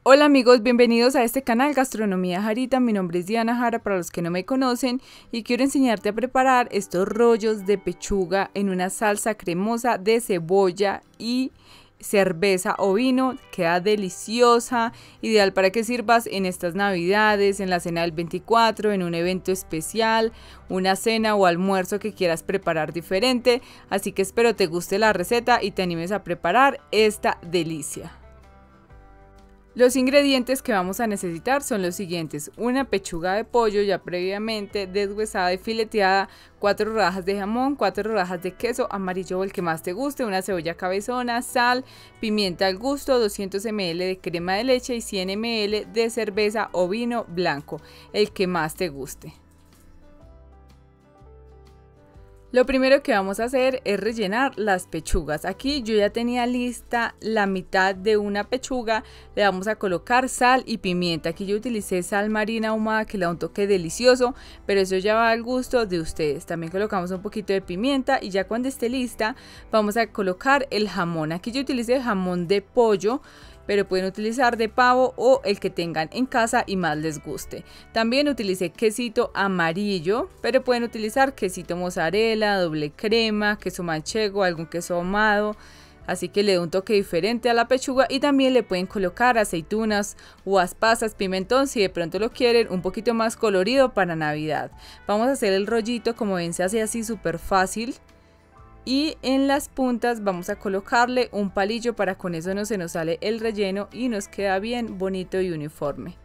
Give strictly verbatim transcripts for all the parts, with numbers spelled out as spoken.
Hola amigos, bienvenidos a este canal Gastronomía Jarita. Mi nombre es Diana Jara para los que no me conocen y quiero enseñarte a preparar estos rollos de pechuga en una salsa cremosa de cebolla y cerveza o vino. Queda deliciosa, ideal para que sirvas en estas navidades, en la cena del veinticuatro, en un evento especial, una cena o almuerzo que quieras preparar diferente. Así que espero te guste la receta y te animes a preparar esta delicia. Los ingredientes que vamos a necesitar son los siguientes: una pechuga de pollo ya previamente deshuesada y fileteada, cuatro rodajas de jamón, cuatro rodajas de queso amarillo o el que más te guste, una cebolla cabezona, sal, pimienta al gusto, doscientos mililitros de crema de leche y cien mililitros de cerveza o vino blanco, el que más te guste. Lo primero que vamos a hacer es rellenar las pechugas. Aquí yo ya tenía lista la mitad de una pechuga. Le vamos a colocar sal y pimienta. Aquí yo utilicé sal marina ahumada que le da un toque delicioso, pero eso ya va al gusto de ustedes. También colocamos un poquito de pimienta y ya cuando esté lista vamos a colocar el jamón. Aquí yo utilicé jamón de pollo, pero pueden utilizar de pavo o el que tengan en casa y más les guste. También utilicé quesito amarillo, pero pueden utilizar quesito mozzarella, doble crema, queso manchego, algún queso ahumado, así que le da un toque diferente a la pechuga. Y también le pueden colocar aceitunas, uvas pasas, pimentón si de pronto lo quieren un poquito más colorido para Navidad. Vamos a hacer el rollito, como ven se hace así súper fácil. Y en las puntas vamos a colocarle un palillo para con eso no se nos sale el relleno y nos queda bien bonito y uniforme.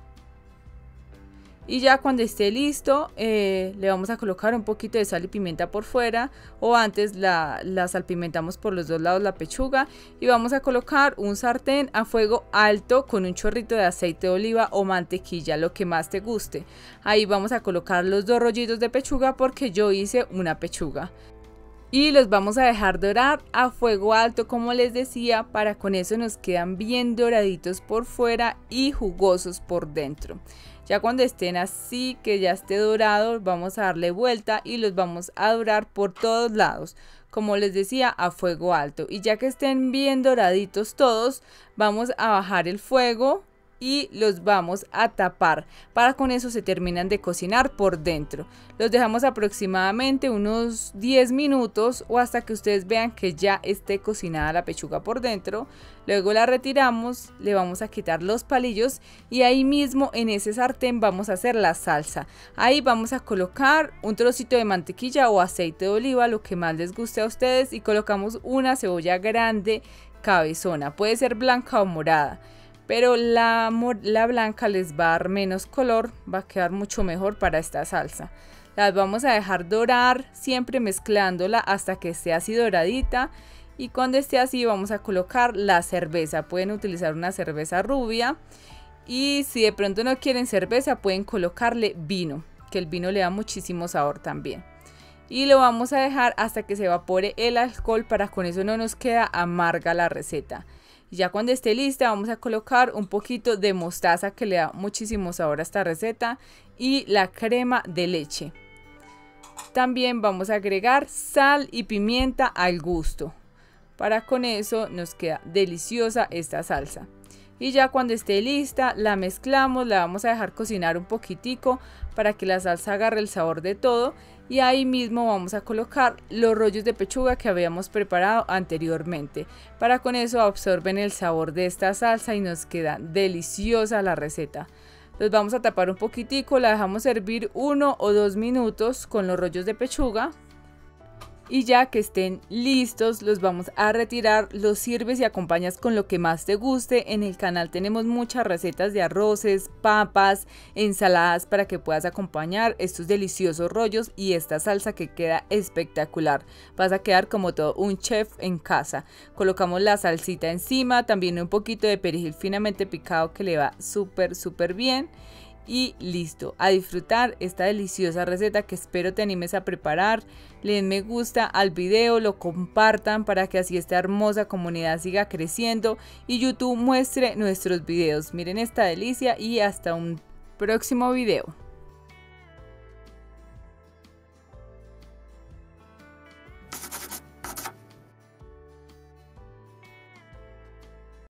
Y ya cuando esté listo eh, le vamos a colocar un poquito de sal y pimienta por fuera, o antes la, la salpimentamos por los dos lados la pechuga. Y vamos a colocar un sartén a fuego alto con un chorrito de aceite de oliva o mantequilla, lo que más te guste. Ahí vamos a colocar los dos rollitos de pechuga porque yo hice una pechuga. Y los vamos a dejar dorar a fuego alto, como les decía, para con eso nos quedan bien doraditos por fuera y jugosos por dentro. Ya cuando estén así, que ya esté dorado, vamos a darle vuelta y los vamos a dorar por todos lados, como les decía, a fuego alto. Y ya que estén bien doraditos todos, vamos a bajar el fuego y los vamos a tapar para con eso se terminan de cocinar por dentro. Los dejamos aproximadamente unos diez minutos o hasta que ustedes vean que ya esté cocinada la pechuga por dentro. Luego la retiramos, le vamos a quitar los palillos y ahí mismo en ese sartén vamos a hacer la salsa. Ahí vamos a colocar un trocito de mantequilla o aceite de oliva, lo que más les guste a ustedes, y colocamos una cebolla grande cabezona, puede ser blanca o morada, pero la, la blanca les va a dar menos color, va a quedar mucho mejor para esta salsa. Las vamos a dejar dorar, siempre mezclándola hasta que esté así doradita. Y cuando esté así vamos a colocar la cerveza, pueden utilizar una cerveza rubia. Y si de pronto no quieren cerveza pueden colocarle vino, que el vino le da muchísimo sabor también. Y lo vamos a dejar hasta que se evapore el alcohol, para con eso no nos queda amarga la receta. Ya cuando esté lista vamos a colocar un poquito de mostaza que le da muchísimo sabor a esta receta y la crema de leche. También vamos a agregar sal y pimienta al gusto. Para con eso nos queda deliciosa esta salsa. Y ya cuando esté lista la mezclamos, la vamos a dejar cocinar un poquitico para que la salsa agarre el sabor de todo. Y ahí mismo vamos a colocar los rollos de pechuga que habíamos preparado anteriormente. Para con eso absorben el sabor de esta salsa y nos queda deliciosa la receta. Los vamos a tapar un poquitico, la dejamos hervir uno o dos minutos con los rollos de pechuga. Y ya que estén listos los vamos a retirar, los sirves y acompañas con lo que más te guste. En el canal tenemos muchas recetas de arroces, papas, ensaladas para que puedas acompañar estos deliciosos rollos y esta salsa que queda espectacular. Vas a quedar como todo un chef en casa. Colocamos la salsita encima, también un poquito de perejil finamente picado que le va súper súper bien. Y listo, a disfrutar esta deliciosa receta que espero te animes a preparar. Le den me gusta al video, lo compartan para que así esta hermosa comunidad siga creciendo y YouTube muestre nuestros videos. Miren esta delicia y hasta un próximo video.